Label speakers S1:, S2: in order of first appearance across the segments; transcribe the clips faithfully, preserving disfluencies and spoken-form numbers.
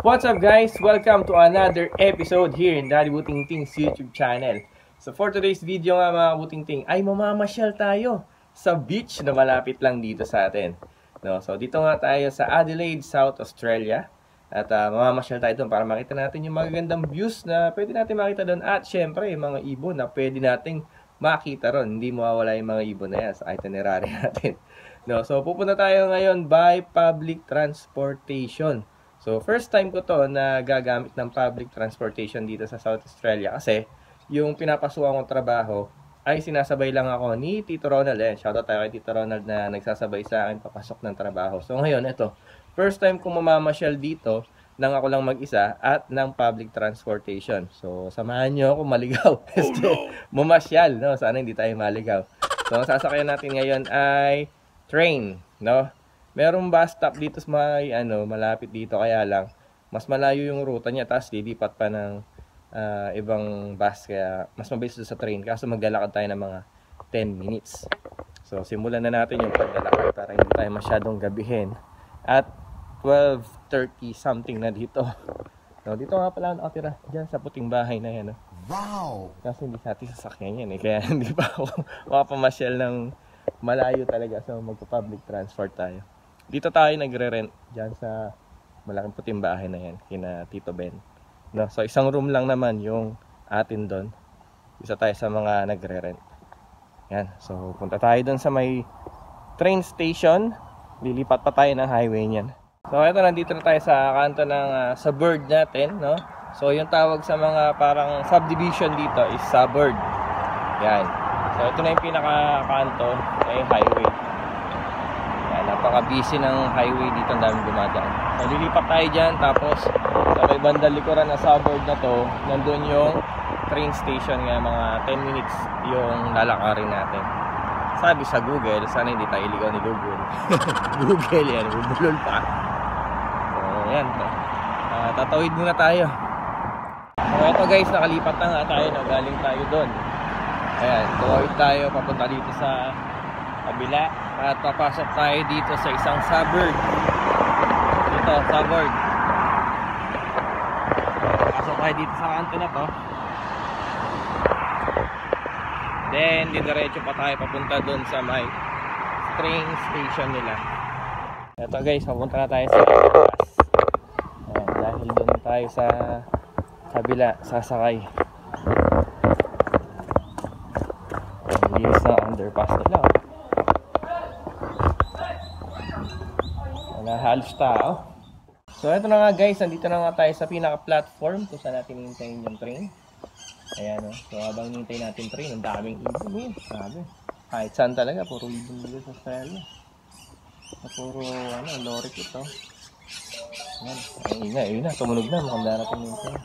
S1: What's up guys? Welcome to another episode here in Daddy Butingting's YouTube channel. So for today's video nga mga Butingting ay mamamasyal tayo sa beach na malapit lang dito sa atin. No, so dito nga tayo sa Adelaide, South Australia. At uh, mamamasyal tayo doon para makita natin yung magagandang views na pwede natin makita doon. At syempre yung mga ibon na pwede nating makita ron. Hindi mawawala yung mga ibon na yan sa itinerary natin. No, so pupunta tayo ngayon by public transportation. So, first time ko to na gagamit ng public transportation dito sa South Australia kasi yung pinapasukan kong trabaho ay sinasabay lang ako ni Tito Ronald. Eh. Shoutout tayo kay Tito Ronald na nagsasabay sa akin papasok ng trabaho. So, ngayon, ito. First time kong mamamasyal dito nang ako lang mag-isa at ng public transportation. So, samahan nyo ako maligaw. Oh, no. Mamasyal, no? Sana hindi tayo maligaw. So, ang sasakyan natin ngayon ay train, no? Merong bus stop dito sa may, ano, malapit dito, kaya lang mas malayo yung ruta niya, tapos lilipat pa ng uh, ibang bus, kaya mas mabilis sa train, kaso maglalakad tayo ng mga ten minutes. So simulan na natin yung paglalakad para hindi tayo masyadong gabihin. At twelve thirty something na dito. No, dito nga pala nakatira, dyan sa puting bahay na yan, no? Wow! Kasi hindi sa ating sasakyan yan eh, kaya hindi pa ako makapamasyal ng malayo talaga, so magpa-public transport tayo. Dito tayo nagre-rent dyan sa malaking puting bahay na yan, kina Tito Ben. No, so isang room lang naman yung atin doon. Isa tayo sa mga nagre-rent. Yan, so punta tayo doon sa may train station. Lilipat pa tayo ng highway niyan. So ito, nandito na tayo sa kanto ng uh, suburb natin, no? So yung tawag sa mga parang subdivision dito is suburb. Yan. So ito na yung pinaka-kanto ay highway. Napaka-busy ng highway dito, ang daming dumadaan. So lilipat tayo dyan, tapos sa may bandang likuran na suburb na to, nandun yung train station nga, mga ten minutes yung lalakarin natin. Sabi sa Google, sana hindi tayo iligaw ni Google. Google yan, bubulol pa. So yan, uh, tatawid muna tayo. So ito guys, nakalipat na nga tayo, nagaling tayo doon. Ayan, tuwawid tayo papunta dito sa kabila at papasok tayo dito sa isang suburb. Dito, suburb. Pasok tayo dito sa kanto na to. Then, didiretso pa tayo papunta dun sa may train station nila. Ito guys, papunta na tayo sa underpass. Ayan, dahil dun tayo sa kabila, sasakay. Ayan, linis na underpass nila. Halos tao. So ito na nga guys, nandito na nga tayo sa pinaka-platform kung saan natin hintayin yung train. Ayan o. So habang hintay natin train, ang daming ibon yun. Sabi. Kahit saan talaga, puro ibon dito sa Australia. Puro ano, lorik ito. Ayan. Ayun na, ayun na. Tumunog na. Mukhang darating yung train.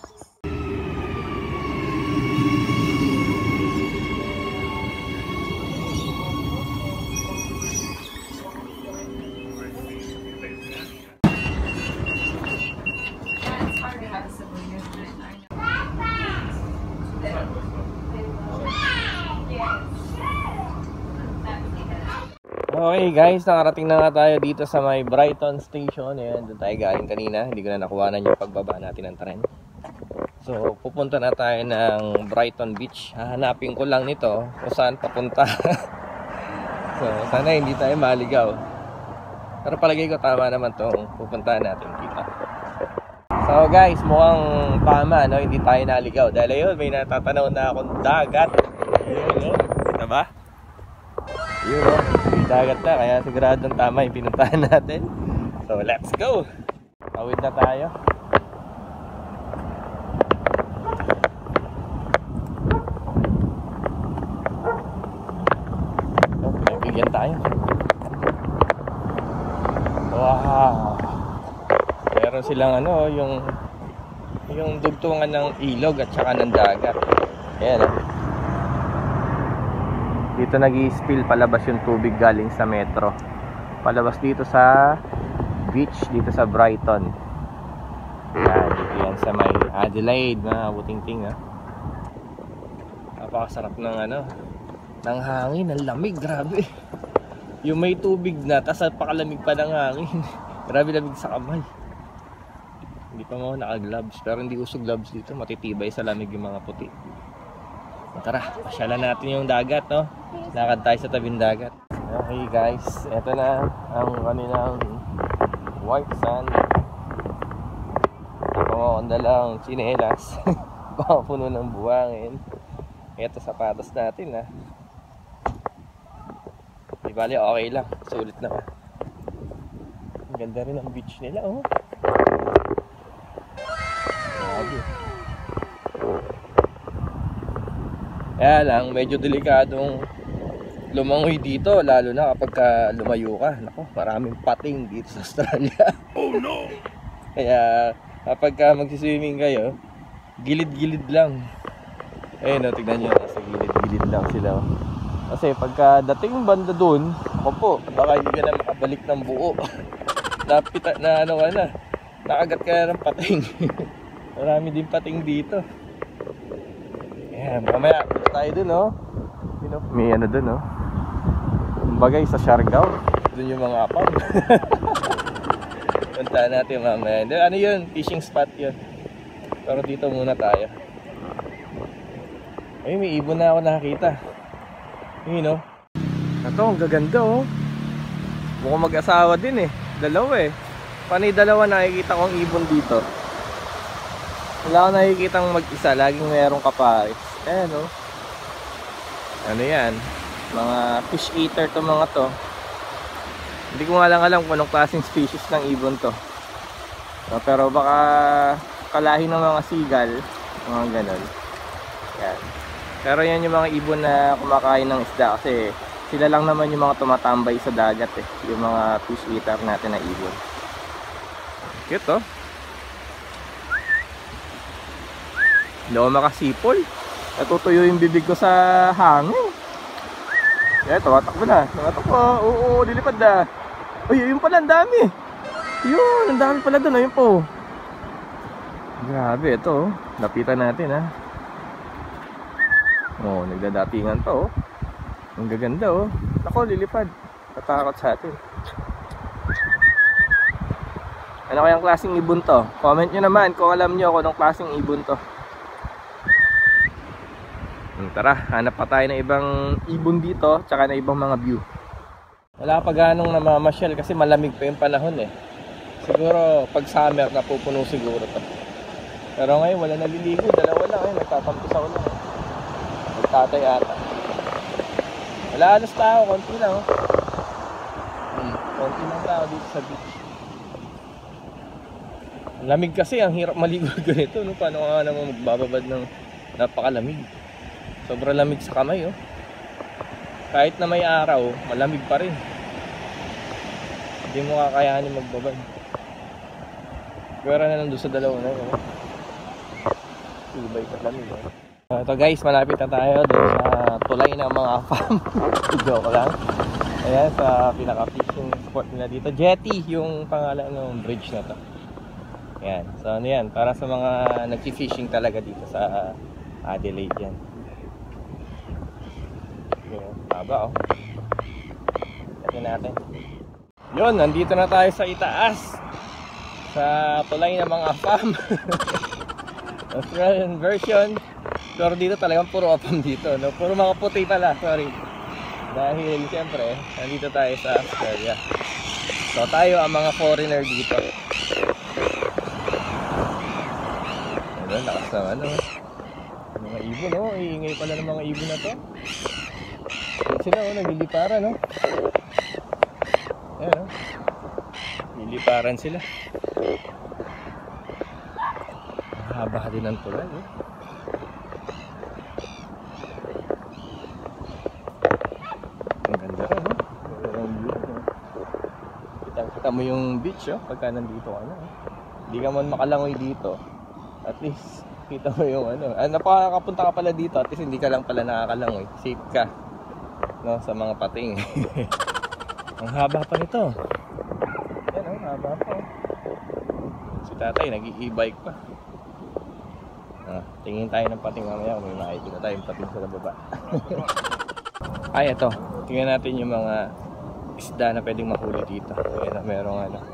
S1: Okay guys, nakarating na nga tayo dito sa may Brighton Station. Ayan, doon tayo galing kanina. Hindi ko na nakuhanan yung pagbaba natin ng tren. So, pupunta na tayo ng Brighton Beach. Hahanapin ko lang nito kung saan papunta. So, sana hindi tayo maligaw. Pero palagay ko tama naman itong pupuntahan natin dito. So guys, mukhang tama, no? Hindi tayo naligaw. Dahil ayun, may natatanaw na akong dagat. Yun, no? Kita ba? Yun, no? May dagat na, kaya siguradong tama yung pinuntahan natin. So let's go! Tawid na tayo. So, may bigyan tayo. Wow! Meron silang ano, yung yung dugtungan ng ilog at saka ng dagat. Ayan. Dito nag-i-spill palabas yung tubig galing sa metro. Palabas dito sa beach, dito sa Brighton. Ayan, dito yan sa may Adelaide, mga Butingting, ha. Napakasarap ng ano, ng hangin, ng lamig, grabe. Yung may tubig na, tas pakalamig pa ng hangin. Grabe lamig sa kamay. Hindi pa mo naka-gloves, pero hindi usog gloves dito, matitibay sa lamig yung mga puti. Tara, pasyalan natin yung dagat, no? Lakad tayo sa tabing dagat. Okay guys, eto na ang kanilang white sand. Pamakonda lang tsinelas. Baka puno ng buwangin. Eto sapatos natin, ha. Di bali, okay lang, sulit naman. Ang ganda rin ang beach nila, oh. Grabe. Kaya lang, medyo delikadong lumangoy dito, lalo na kapag ka lumayo ka. Naku, maraming pating dito sa Australia. Oh no! Kaya kapag ka magsiswimming kayo, gilid-gilid lang. Ayun, no, tignan nyo, nasa gilid-gilid lang sila. Kasi pagka dating banda dun, ako po, baka hindi ka na makabalik ng buo. Napita na ano ka na, nakagat ka na ng pating. Marami din pating dito. Ayan, mamaya, punta tayo dun, no? You know, may ano dun, no? Kumbagay sa Siargao, dun yung mga apam. Punta natin mamaya. Ano yun? Fishing spot yun. Pero dito muna tayo. Ay, may ibon na ako nakakita. Yun, no? Ito, ang gaganda, oh. Mukhang mag-asawa din, eh. Dalawa, eh. Panay dalawa nakikita kong ibon dito. Wala ko nakikita mag-isa. Laging mayroong kapares. Ayan, oh. Ano yan? Mga fish eater to mga to. Hindi ko nga lang alam kung anong klaseng species ng ibon to. So, pero baka kalahi ng mga seagull. Mga ganon. Yan. Pero yan yung mga ibon na kumakain ng isda. Kasi sila lang naman yung mga tumatambay sa dagat, eh. Yung mga fish eater natin na ibon. Cute, oh. Hindi ako makasipol. Natutuyo yung bibig ko sa hangin. Kaya tumatakbo na. Tumatakbo. Oo, oo, lilipad na. Uy, yun pala, ang dami. Yun, ang dami pala doon. Ayun po. Grabe, ito. Lapitan natin, ha. Oh, nagdadatingan pa, oh. Ang gaganda, oh. Ako, lilipad. Tatakot sa atin. Ano kayang klaseng ibon to? Comment nyo naman kung alam nyo kung anong klaseng ibon to. Tara, hanap pa tayo ng ibang ibon dito, tsaka na ibang mga view. Wala pa ganong namamasyal kasi malamig pa yung panahon, eh. Siguro pag summer napupuno siguro to. Pero ngayon wala naliligo, dalawa lang, eh. Nagtatampis ako lang, eh. Nagtatay ata. Wala alas tao, konti lang, oh. Hmm, konti lang tao dito sa beach. Lamig kasi, ang hirap maligo ganito, no? Paano ka naman magbababad ng napakalamig. Sobrang lamig sa kamay, oh. Kahit na may araw, malamig pa rin. Hindi mo kakayanin magbabad. Pwera na lang doon sa dalawa na yun, oh. Ibay ka lamig, oh. Uh, ito guys, malapit na tayo doon sa tulay ng mga farm. Joke lang. Ayan, sa pinaka-fishing spot nila dito. Jetty yung pangalan ng bridge na to. Ayan, so ano yan, para sa mga nag-fishing talaga dito sa Adelaide yan. Okay, haba, oh. Tignan natin. Yun, nandito na tayo sa itaas. Sa tulay ng mga farm. Australian version. Pero dito talagang puro apam dito, no? Puro mga puti pala, sorry. Dahil siyempre, nandito tayo sa Australia. So tayo ang mga foreigner dito. Ayun, lakas naman, no? Mga ibon, no? Iingay pala ng mga ibon na to. Ayun sila, oh, nagliliparan, no? Ayun, no? Nagliliparan sila. Haba din ang tulay, eh. Kita mo yung beach, oh, pagka nandito ka na, oh. Hindi ka man makalangoy dito, at least kita mo yung ano, ah, napakapunta ka pala dito, at least hindi ka lang pala nakakalangoy, safe ka, no, sa mga pating. Ang haba pa nito. Yan, oh, haba pa, oh. Si tatay nag-i-e-bike pa. Ah, tingin tayo ng pating mamaya, may makikita tayong pating sa baba. Ay, ito, tingnan natin yung mga isda na pwedeng mahuli dito. Ayan na, merong ano,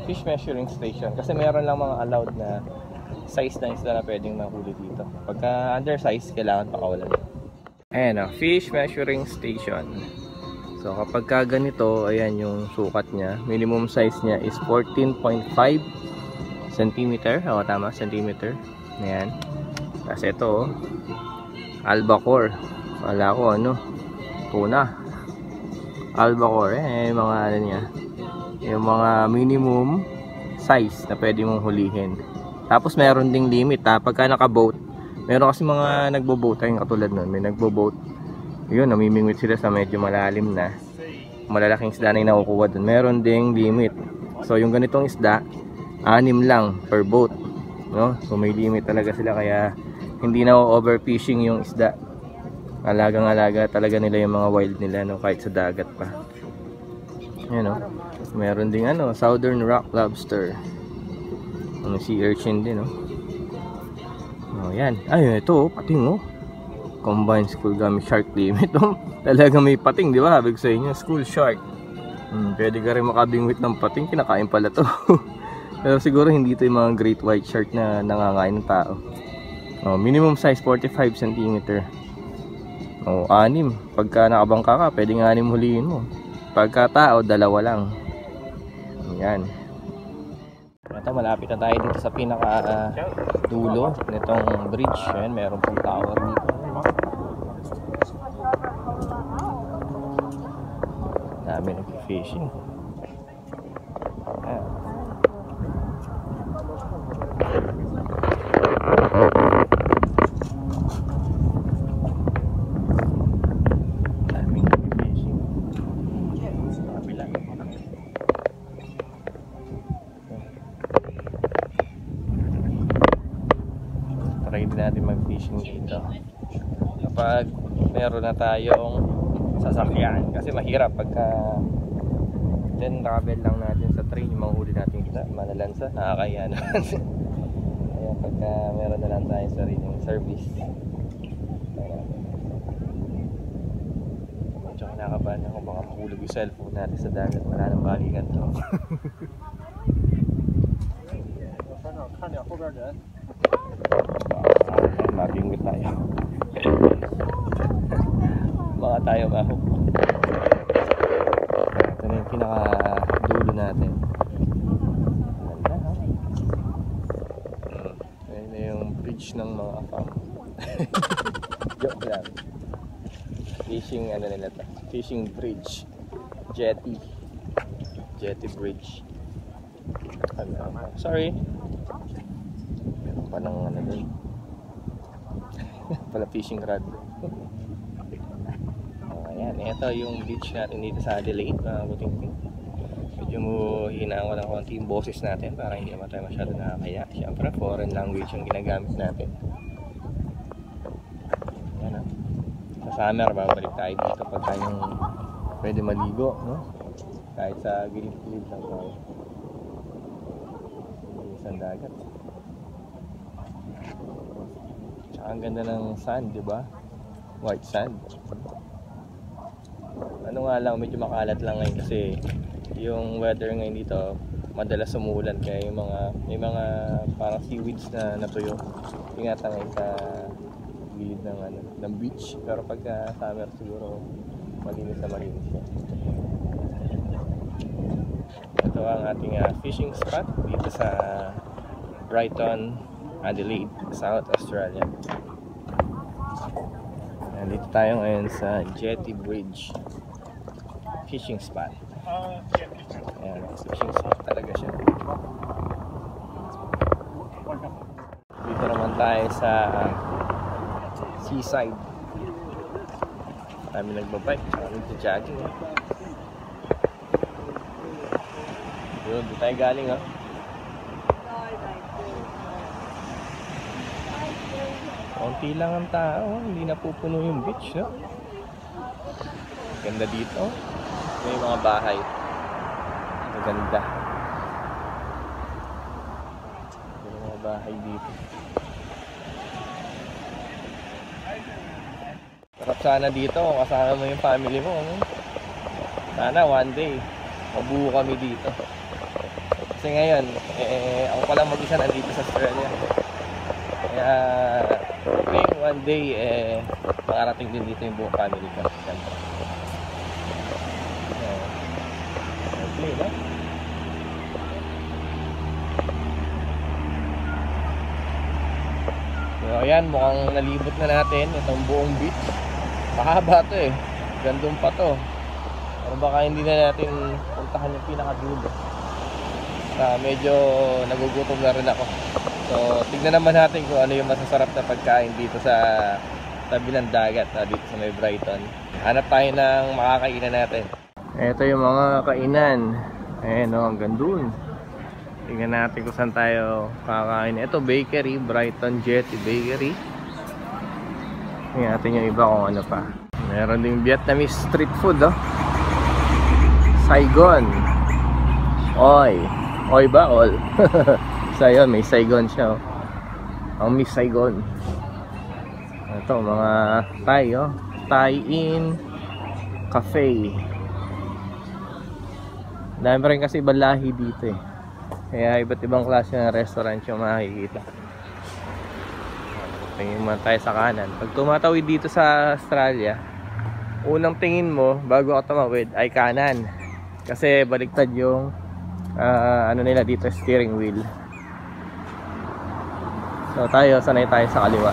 S1: fish measuring station. Kasi meron lang mga allowed na size na isda na pwedeng mahuli dito. Pagka undersize, kailangan pakawalan. Ayan o, fish measuring station. So kapag ka ganito, ayan yung sukat niya. Minimum size niya is fourteen point five centimeter. O tama, centimeter. Ayan. Kasi ito, albacore. Wala ko ano, tuna. Albacore, eh, yung mga ano niya. Yung mga minimum size na pwede mong hulihin. Tapos meron ding limit ha. Pagka naka-boat, meron kasi mga nagbo-boat ayun katulad nun. May nagbo-boat. Yun, namimingwit sila sa medyo malalim na. Malalaking isda na yung nakukuha dun. Meron ding limit. So yung ganitong isda, anim lang per boat. No? So may limit talaga sila kaya hindi na overfishing yung isda. Alagang-alaga talaga nila yung mga wild nila no? Kahit sa dagat pa. Yan no? Meron ding ano, southern rock lobster. Ano, sea urchin din no? Oh, yan. Ay, ito, pating oh. Combined school gamit shark limit. Oh. Talaga may pating, di ba? Habig sa inyo, school shark. Hmm, pwede ka rin makabingwit ng pating, kinakain pala to. Pero siguro hindi ito yung mga great white shark na nangangain ng tao. Oh, minimum size forty-five centimeter. Oh, anim. Pagka nakabangka ka, pwedeng anim huliin mo. Pagka tao, dalawa lang. Yan. Ito, malapit na tayo dito sa pinaka uh, dulo nitong bridge. Ayan, meron pong tower dito. Dami nag-fishing. Ayan. Dami nag-fishing. Kabila. Try din natin mag-fishing dito kapag meron na tayong sasakyan kasi mahirap pagka then travel lang natin sa train yung manghuli natin isda, malalansa, nakakaya naman. Kaya pagka meron na lang tayong sariling service, medyo kinakabahan ako baka mahulog yung cellphone natin sa dagat, wala nang balikan to. Mabingwit tayo. Baka tayo mahok. Ito na yung pinaka-dulo natin. Ganda ha? Ayan na yung bridge ng mga afam. Joke lang. Fishing ano nila ito? Fishing bridge. Jetty. Jetty bridge. Ano, sorry. Meron pa ng ano dun. Pala fishing rod. Ayan, ito yung beach natin dito sa Adelaide, mga buting-ting. Medyo mo hinaan ko ng konti yung boses natin para hindi naman tayo masyado nakakaya. Siyempre, foreign language yung ginagamit natin. Ayan, ah. Sa summer, babalik tayo dito pagka yung pwede maligo, no? Kahit sa gilid-gilid lang tayo. Isang dagat. Tsaka ang ganda ng sand, di ba? White sand. Ano nga lang, medyo makalat lang ngayon kasi yung weather ngayon dito madalas umuulan kaya yung mga may mga parang seaweeds na natuyo. Ingatan ngayon sa gilid ng ano, ng beach, pero pagka summer siguro malinis na malinis siya. Ito ang ating uh, fishing spot dito sa Brighton, Adelaide, South Australia. Nandito tayo ngayon sa Jetty Bridge fishing spot. Ayan, fishing spot talaga siya. Dito naman tayo sa uh, seaside. Kami nagbabike, kami nagja-jogging. Eh. Yun, dito tayo galing ha. Konti lang ang tao, hindi na pupuno yung beach, no? Ganda dito. May mga bahay. Maganda. May mga bahay dito. Sarap sana dito kung kasama mo yung family mo. No? Sana one day, mabuo kami dito. Kasi Kasi ngayon, eh, ako palang mag-isa nandito sa Australia. Kaya, okay, one day, eh, makarating din dito yung buong family ko. Siyempre. Okay, no? So, ayan, mukhang nalibot na natin itong buong beach. Mahaba to eh. Gandun pa to. Pero baka hindi na natin puntahan yung pinakadulo. Uh, medyo nagugutom na rin ako. So, tignan naman natin kung ano yung masasarap na pagkain dito sa tabi ng dagat, uh, dito sa may Brighton. Hanap tayo ng makakainan natin. Ito yung mga kainan. Ayan o, hanggang dun. Tingnan natin kung saan tayo kakain. Ito, bakery, Brighton Jetty Bakery. Tingnan natin yung iba kung ano pa. Meron ding Vietnamese street food, oh. Saigon. Oy. Oy ba? All. So, yun, may Saigon siya, oh. Ang Miss Saigon. Ito, mga Thai, oh. Thai-in Cafe. Dami rin kasi ibang lahi dito, eh. Kaya iba't ibang klase ng restaurant yung makikita. Tingin mo tayo sa kanan. Pag tumatawid dito sa Australia, unang tingin mo bago ka tumawid ay kanan. Kasi baliktad yung uh, ano nila dito, steering wheel. So tayo, sanay tayo sa kaliwa.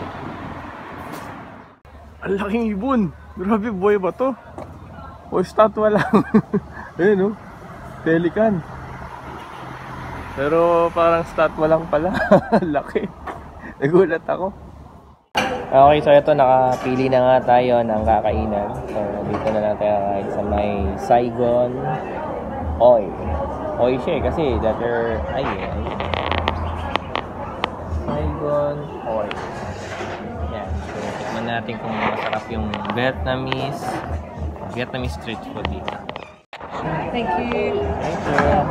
S1: Ang laking ibon. Grabe, buhay ba to? O statwa lang. Ayun, oh. Pelican. Pero parang statwa lang pala. Laki. Nagulat ako. Okay, so ito, nakapili na nga tayo ng kakainan. So dito na lang tayo kakain sa may Saigon Oy. Oy siya eh, kasi letter ay eh. Saigon Oy. Yan. So tikman natin kung masarap yung Vietnamese Vietnamese street food dito.
S2: Thank you.
S1: Thank you.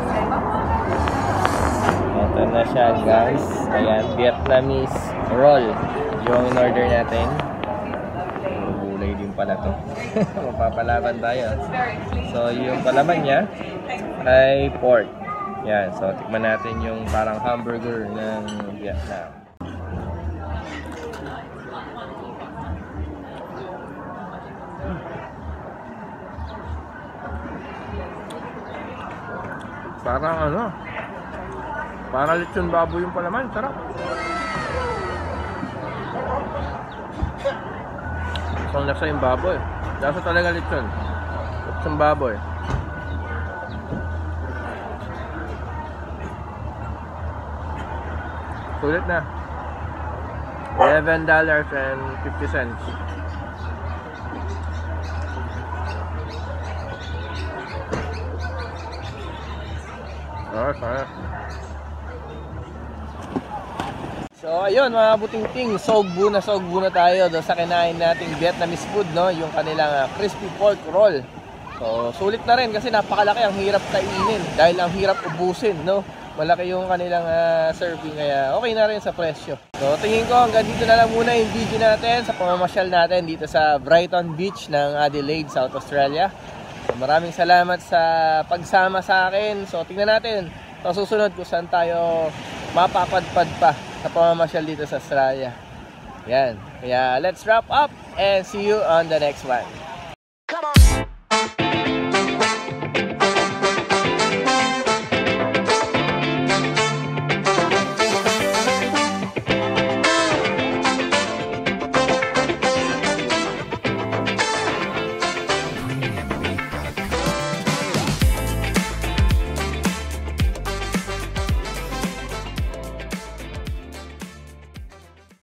S1: Ito na siya, guys. Ayan, Vietnamese roll yung in-order natin. Gulay din pala to. Mapapalaban tayo. So yung palaman niya ay pork. Yan, so tikman natin yung parang hamburger ng Vietnam. Parang ano, parang lechon baboy yung palaman, sarap. Isang lasa yung baboy. Lasa talaga lechon. Lechon baboy. Sulit na. eleven dollars and fifty cents. Oh, sarap. So ayun mga buting-ting, sogbu na sogbu na tayo doon sa kinain nating Vietnamese food, no? Yung kanilang uh, crispy pork roll. So sulit na rin kasi napakalaki, ang hirap kainin dahil ang hirap ubusin, no? Malaki yung kanilang uh, serving, kaya okay na rin sa presyo. So tingin ko hanggang dito na lang muna yung video natin sa pamamasyal natin dito sa Brighton Beach ng Adelaide, South Australia. So, maraming salamat sa pagsama sa akin. So tingnan natin sa susunod kung saan tayo mapapadpad pa sa pamamasyal dito sa Australia. Yan. Kaya let's wrap up and see you on the next one.